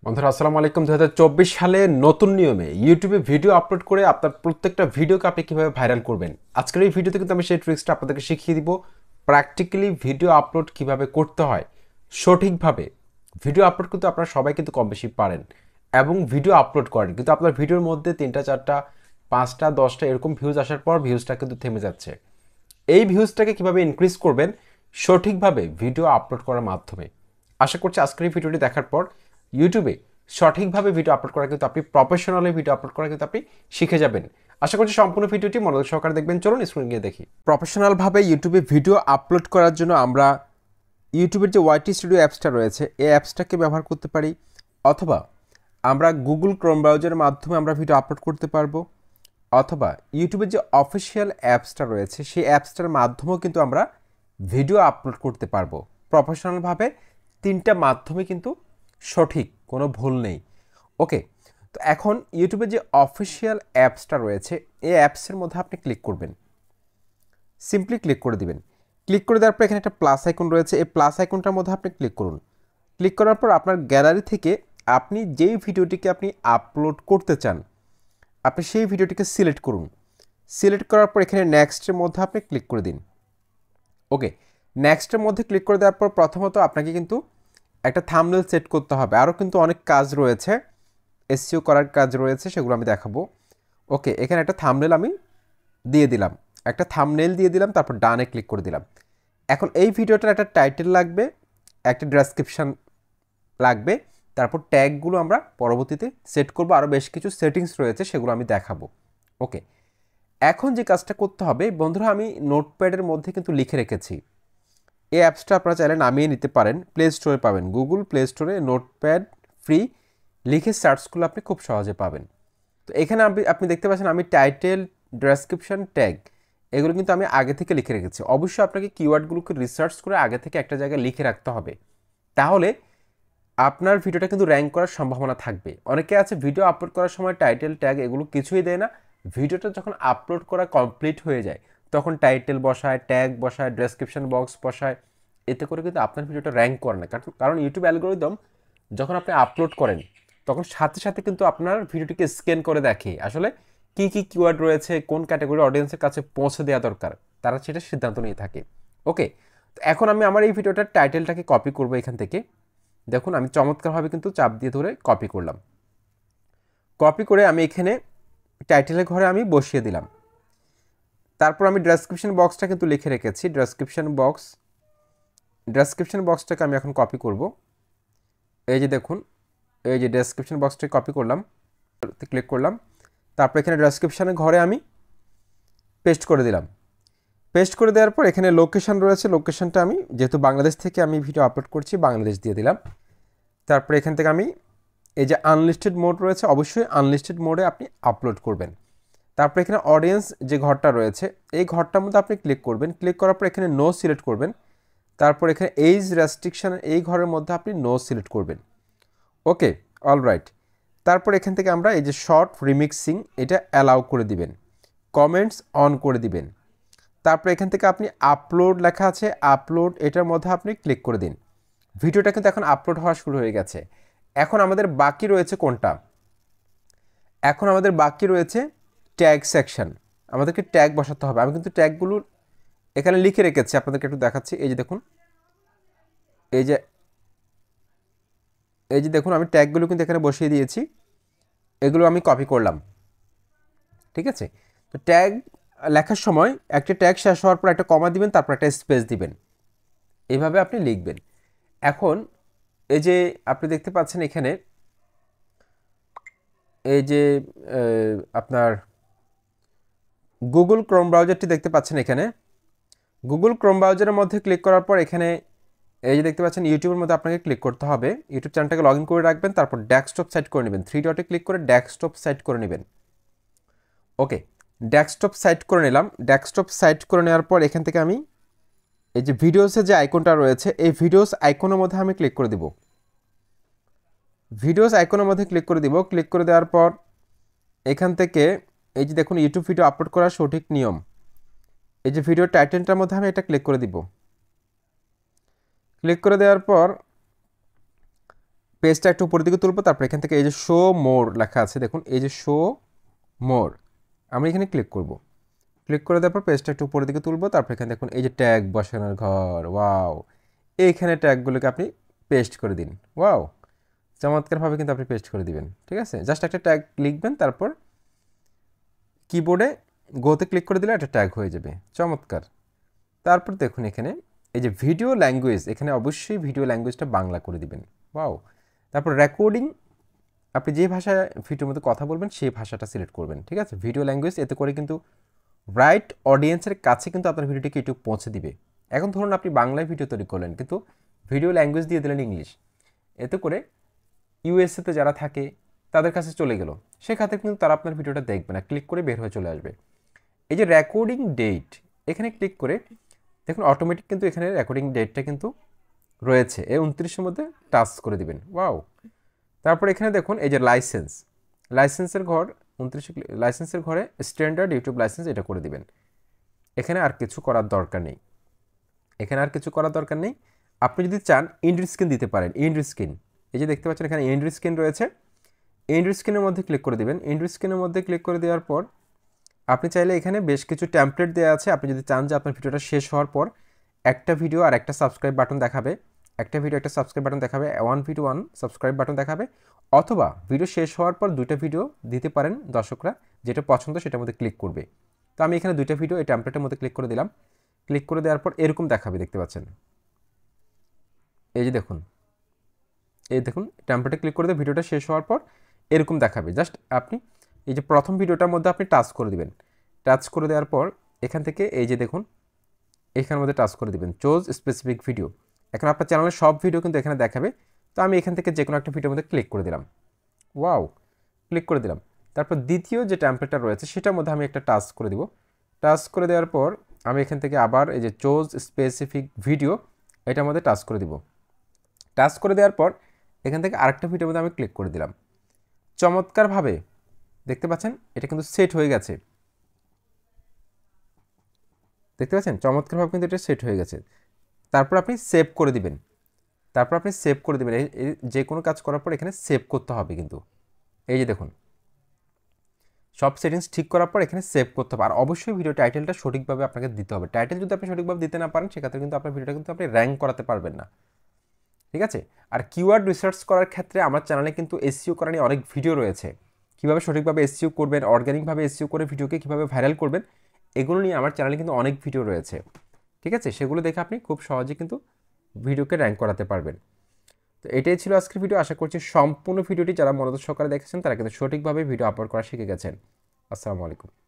বন্ধুরা আসসালামু আলাইকুম। 2024 সালে নতুন নিয়মে ইউটিউবে ভিডিও আপলোড করে আপনার প্রত্যেকটা ভিডিওকে আপনি কীভাবে ভাইরাল করবেন, আজকের এই ভিডিওতে কিন্তু আমি সেই ট্রিক্সটা আপনাদেরকে শিখিয়ে দিব। প্র্যাকটিক্যালি ভিডিও আপলোড কিভাবে করতে হয় সঠিকভাবে। ভিডিও আপলোড কিন্তু আপনারা সবাই কিন্তু কম বেশি পারেন এবং ভিডিও আপলোড করেন, কিন্তু আপনার ভিডিওর মধ্যে 3টা 4টা 5টা 10টা এরকম ভিউজ আসার পর ভিউজটা কিন্তু থেমে যাচ্ছে। এই ভিউজটাকে কিভাবে ইনক্রিজ করবেন সঠিকভাবে ভিডিও আপলোড করার মাধ্যমে। আশা করছি আজকের এই ভিডিওটি দেখার পর ইউটিউবে সঠিকভাবে ভিডিও আপলোড করা কিন্তু আপনি প্রফেশনালি ভিডিও আপলোড করা কিন্তু আপনি শিখে যাবেন। আশা করছি সম্পূর্ণ ভিডিওটি মনোযোগ সহকারে দেখবেন। চলুন স্ক্রিনে গিয়ে দেখি। প্রফেশনালভাবে ইউটিউবে ভিডিও আপলোড করার জন্য আমরা ইউটিউবের যে ওয়াইটি স্টুডিও অ্যাপসটা রয়েছে এই অ্যাপসটাকে ব্যবহার করতে পারি, অথবা আমরা গুগল ক্রোম ব্রাউজারের মাধ্যমে আমরা ভিডিও আপলোড করতে পারবো, অথবা ইউটিউবের যে অফিসিয়াল অ্যাপসটা রয়েছে সেই অ্যাপসটার মাধ্যমেও কিন্তু আমরা ভিডিও আপলোড করতে পারবো। প্রফেশনালভাবে 3টা মাধ্যমে কিন্তু সঠিক, কোনো ভুল নেই। ওকে, তো এখন ইউটিউবের যে অফিসিয়াল অ্যাপসটা রয়েছে এই অ্যাপসের মধ্যে আপনি ক্লিক করবেন, সিম্পলি ক্লিক করে দিবেন। ক্লিক করে দেওয়ার পর এখানে একটা প্লাস আইকন রয়েছে, এই প্লাস আইকনটার মধ্যে আপনি ক্লিক করুন। ক্লিক করার পর আপনার গ্যালারি থেকে আপনি যেই ভিডিওটিকে আপনি আপলোড করতে চান আপনি সেই ভিডিওটিকে সিলেক্ট করুন। সিলেক্ট করার পর এখানে নেক্সটের মধ্যে আপনি ক্লিক করে দিন। ওকে, নেক্সটের মধ্যে ক্লিক করে দেওয়ার পর প্রথমত আপনাকে কিন্তু একটা থাম্বনেল সেট করতে হবে। আরও কিন্তু অনেক কাজ রয়েছে, এসইও করার কাজ রয়েছে, সেগুলো আমি দেখাবো। ওকে, এখানে একটা থাম্বনেল আমি দিয়ে দিলাম, একটা থাম্বনেল দিয়ে দিলাম, তারপর ডানে ক্লিক করে দিলাম। এখন এই ভিডিওটার একটা টাইটেল লাগবে, একটা ডেসক্রিপশান লাগবে, তারপর ট্যাগগুলো আমরা পরবর্তীতে সেট করব। আরও বেশ কিছু সেটিংস রয়েছে, সেগুলো আমি দেখাবো। ওকে, এখন যে কাজটা করতে হবে বন্ধুরা, আমি নোটপ্যাডের মধ্যে কিন্তু লিখে রেখেছি। এই অ্যাপসটা আপনারা চাইলে নামিয়ে নিতে পারেন, প্লে স্টোরে পাবেন। গুগল প্লে স্টোরে নোটপ্যাড ফ্রি লিখে সার্চ করলে আপনি খুব সহজে পাবেন। তো এখানে আপনি দেখতে পাচ্ছেন আমি টাইটেল, ডেসক্রিপশন, ট্যাগ এগুলো কিন্তু আমি আগে থেকে লিখে রেখেছি। অবশ্যই আপনাকে কিওয়ার্ডগুলোকে রিসার্চ করে আগে থেকে একটা জায়গায় লিখে রাখতে হবে, তাহলে আপনার ভিডিওটা কিন্তু র্যাঙ্ক করার সম্ভাবনা থাকবে। অনেকে আছে ভিডিও আপলোড করার সময় টাইটেল, ট্যাগ এগুলো কিছুই দেয় না। ভিডিওটা যখন আপলোড করা কমপ্লিট হয়ে যায় তখন টাইটেল বসায়, ট্যাগ বসায়, ডেসক্রিপশন বক্স বসায়, এতে করে কিন্তু আপনার ভিডিওটা র্যাঙ্ক করে না। কারণ ইউটিউব অ্যালগোরিদম যখন আপনি আপলোড করেন তখন সাথে সাথে কিন্তু আপনার ভিডিওটিকে স্ক্যান করে দেখে আসলে কী কী কিওয়ার্ড রয়েছে, কোন ক্যাটাগরি অডিয়েন্সের কাছে পৌঁছে দেওয়া দরকার, তারা সেটা সিদ্ধান্ত নিয়ে থাকে। ওকে, তো এখন আমি আমার এই ভিডিওটার টাইটেলটাকে কপি করবো। এখান থেকে দেখুন আমি চমৎকারভাবে কিন্তু চাপ দিয়ে ধরে কপি করলাম। কপি করে আমি এখানে টাইটেলের ঘরে আমি বসিয়ে দিলাম। তারপর আমি ডেসক্রিপশন বক্সটা কিন্তু লিখে রেখেছি, ডেসক্রিপশন বক্সটাকে আমি এখন কপি করব। এই যে দেখুন, এই যে ডেসক্রিপশন বক্সটাকে কপি করলাম, ক্লিক করলাম, তারপর এখানে ডেসক্রিপশনের ঘরে আমি পেস্ট করে দিলাম। পেস্ট করে দেওয়ার পর এখানে লোকেশন রয়েছে, লোকেশনটা আমি যেহেতু বাংলাদেশ থেকে আমি ভিডিও আপলোড করছি বাংলাদেশ দিয়ে দিলাম। তারপরে এখান থেকে আমি এই যে আনলিস্টেড মোড রয়েছে, অবশ্যই আনলিস্টেড মোডে আপনি আপলোড করবেন। তারপরে এখানে অডিয়েন্স যে ঘরটা রয়েছে এই ঘরটার মধ্যে আপনি ক্লিক করবেন। ক্লিক করার পর এখানে নো সিলেক্ট করবেন। তারপর এখানে এজ রেস্ট্রিকশন এই ঘরের মধ্যে আপনি নো সিলেক্ট করবেন। Okay, alright. তারপর এখান থেকে আমরা এই যে শর্ট রিমিক্সিং এটা অ্যালাউ করে দিবেন, কমেন্টস অন করে দিবেন। তারপর এখান থেকে আপনি আপলোড লেখা আছে, আপলোড এটার মধ্যে আপনি ক্লিক করে দিন। ভিডিওটা কিন্তু এখন আপলোড হওয়া শুরু হয়ে গেছে। এখন আমাদের বাকি রয়েছে কোনটা? এখন আমাদের বাকি রয়েছে ট্যাগ সেকশন। আমাদেরকে ট্যাগ বসাতে হবে। আমি কিন্তু ট্যাগগুলো এখানে লিখে রেখেছি, আপনাদেরকে একটু দেখাচ্ছি। এই যে দেখুন, এই যে দেখুন আমি ট্যাগগুলো কিন্তু এখানে বসিয়ে দিয়েছি, এগুলো আমি কপি করলাম। ঠিক আছে, তো ট্যাগ লেখার সময় একটা ট্যাগ শেষ হওয়ার পর একটা কমা দিবেন, তারপর একটা স্পেস দিবেন, এইভাবে আপনি লিখবেন। এখন এই যে আপনি দেখতে পাচ্ছেন এখানে এই যে আপনার গুগল ক্রোম ব্রাউজারটি দেখতে পাচ্ছেন। এখানে গুগল ক্রোম ব্রাউজারের মধ্যে ক্লিক করার পর এখানে এই যে দেখতে পাচ্ছেন ইউটিউবের মধ্যে আপনাকে ক্লিক করতে হবে। ইউটিউব চ্যানেলটাকে লগ ইন করে রাখবেন, তারপর ডেস্কটপ সেট করে নেবেন। 3 ডটে ক্লিক করে ডেস্কটপ সেট করে নেবেন। ওকে, ডেস্কটপ সেট করে নিলাম। ডেস্কটপ সেট করে নেওয়ার পর এখান থেকে আমি এই যে ভিডিওসের যে আইকনটা রয়েছে এই ভিডিওস আইকনের মধ্যে আমি ক্লিক করে দিব। ভিডিওস আইকনের মধ্যে ক্লিক করে দিব। ক্লিক করে দেওয়ার পর এখান থেকে এই যে দেখুন ইউটিউব ভিডিও আপলোড করার সঠিক নিয়ম, এই যে ভিডিও টাইটেলটার মধ্যে আমি এটা ক্লিক করে দিব। ক্লিক করে দেওয়ার পর পেজটা একটু উপরের দিকে তুলবো, তারপর এখান থেকে এই যে শো মোর লেখা আছে, দেখুন এই যে শো মোর, আমরা এখানে ক্লিক করব। ক্লিক করে দেওয়ার পর পেজটা একটু উপরের দিকে তুলবো, তারপর এখানে দেখুন এই যে ট্যাগ বসানোর ঘর, ওয়াও, এইখানে ট্যাগগুলোকে আপনি পেস্ট করে দিন। ওয়াও, চমৎকারভাবে কিন্তু আপনি পেস্ট করে দিবেন। ঠিক আছে, জাস্ট একটা ট্যাগ লিখবেন, তারপর কিবোর্ডে গোতে ক্লিক করে দিলে একটা ট্যাগ হয়ে যাবে। চমৎকার। তারপর দেখুন এখানে এই যে ভিডিও ল্যাঙ্গুয়েজ, এখানে অবশ্যই ভিডিও ল্যাঙ্গুয়েজটা বাংলা করে দিবেন। ওয়াও। তারপর রেকর্ডিং, আপনি যে ভাষায় ভিডিওর মধ্যে কথা বলবেন সেই ভাষাটা সিলেক্ট করবেন। ঠিক আছে, ভিডিও ল্যাঙ্গুয়েজ, এতে করে কিন্তু রাইট অডিয়েন্সের কাছে কিন্তু আপনার ভিডিওটিকে ইউটিউব পৌঁছে দিবে। এখন ধরুন আপনি বাংলায় ভিডিও তৈরি করলেন, কিন্তু ভিডিও ল্যাঙ্গুয়েজ দিয়ে দিলেন ইংলিশ, এতে করে ইউএসএতে যারা থাকে তাদের কাছে চলে গেল, সেক্ষেত্রে কিন্তু তারা আপনার ভিডিওটা দেখবে না, ক্লিক করে বের হয়ে চলে আসবে। এই যে রেকর্ডিং ডেট, এখানে ক্লিক করে দেখুন অটোমেটিক কিন্তু এখানে রেকর্ডিং ডেটটা কিন্তু রয়েছে, এই 29-এর মধ্যে টাচ করে দিবেন। ওয়াও। তারপর এখানে দেখুন এই যে লাইসেন্সের ঘর, 29 লাইসেন্সের ঘরে স্ট্যান্ডার্ড ইউটিউব লাইসেন্স এটা করে দিবেন। এখানে আর কিছু করার দরকার নেই, এখানে আর কিছু করার দরকার নেই। আপনি যদি চান এন্ড স্ক্রিন দিতে পারেন, এন্ড স্ক্রিন, এই যে দেখতে পাচ্ছেন এখানে এন্ড স্ক্রিন রয়েছে, এন্ড স্ক্রিনের মধ্যে ক্লিক করে দিবেন। এন্ড স্ক্রিনের মধ্যে ক্লিক করে দেওয়ার পর আপনি চাইলে এখানে বেশ কিছু টেমপ্লেট দেওয়া আছে, আপনি যদি চান যে আপনার ভিডিওটা শেষ হওয়ার পর একটা ভিডিও আর একটা সাবস্ক্রাইব বাটন দেখাবে, একটা ভিডিও একটা সাবস্ক্রাইব বাটন দেখাবে, one video one subscribe button দেখাবে, অথবা ভিডিও শেষ হওয়ার পর দুইটা ভিডিও দিতে পারেন দর্শকরা, যেটা পছন্দ সেটার মধ্যে ক্লিক করবে। তো আমি এখানে দুইটা ভিডিও এই টেমপ্লেটের মধ্যে ক্লিক করে দিলাম। ক্লিক করে দেওয়ার পর এরকম দেখাবে, দেখতে পাচ্ছেন, এই যে দেখুন, এই দেখুন টেমপ্লেটে ক্লিক করে দিয়ে ভিডিওটা শেষ হওয়ার পর এরকম দেখাবে। জাস্ট আপনি এই যে প্রথম ভিডিওটার মধ্যে আপনি টাচ করে দিবেন, টাচ করে দেওয়ার পর এখান থেকে এই যে দেখুন এখানের মধ্যে টাচ করে দিবেন চোজ স্পেসিফিক ভিডিও। এখন আপনার চ্যানেলের সব ভিডিও কিন্তু এখানে দেখাবে। তো আমি এখান থেকে যে কোনো একটা ভিডিওর মধ্যে ক্লিক করে দিলাম। ওয়াও, ক্লিক করে দিলাম। তারপর দ্বিতীয় যে টেমপ্লেটটা রয়েছে সেটার মধ্যে আমি একটা টাচ করে দিব। টাচ করে দেওয়ার পর আমি এখান থেকে আবার এই যে চোজ স্পেসিফিক ভিডিও এটার মধ্যে টাচ করে দিব। টাচ করে দেওয়ার পর এখান থেকে আরেকটা ভিডিওর মধ্যে আমি ক্লিক করে দিলাম। চমৎকারভাবে দেখতে পাচ্ছেন এটা কিন্তু সেট হয়ে গেছে, দেখতে পাচ্ছেন চমৎকারভাবে কিন্তু এটা সেট হয়ে গেছে। তারপর আপনি সেভ করে দিবেন, তারপর আপনি সেভ করে দেবেন। এই যে কোনো কাজ করার পর এখানে সেভ করতে হবে কিন্তু, এই যে দেখুন সব সেটিংস ঠিক করার পর এখানে সেভ করতে হবে। আর অবশ্যই ভিডিও টাইটেলটা সঠিকভাবে আপনাকে দিতে হবে। টাইটেল যদি আপনি সঠিকভাবে দিতে না পারেন সেক্ষেত্রে কিন্তু আপনার ভিডিওটা কিন্তু আপনি র্যাঙ্ক করাতে পারবেন না। ঠিক আছে, আর কিওয়ার্ড রিসার্চ করার ক্ষেত্রে আমার চ্যানেলে কিন্তু এসইও করা নিয়ে অনেক ভিডিও রয়েছে, কীভাবে সঠিকভাবে এসইও করবেন, অর্গানিকভাবে এসইও করে ভিডিওকে কীভাবে ভাইরাল করবেন, এগুলো নিয়ে আমার চ্যানেলে কিন্তু অনেক ভিডিও রয়েছে। ঠিক আছে, সেগুলো দেখে আপনি খুব সহজে কিন্তু ভিডিওকে র্যাঙ্ক করাতে পারবেন। তো এটাই ছিল আজকের ভিডিও। আশা করছি সম্পূর্ণ ভিডিওটি যারা মনোযোগ সহকারে দেখেছেন তারা কিন্তু সঠিকভাবে ভিডিও আপলোড করা শিখে গেছেন। আসসালামু আলাইকুম।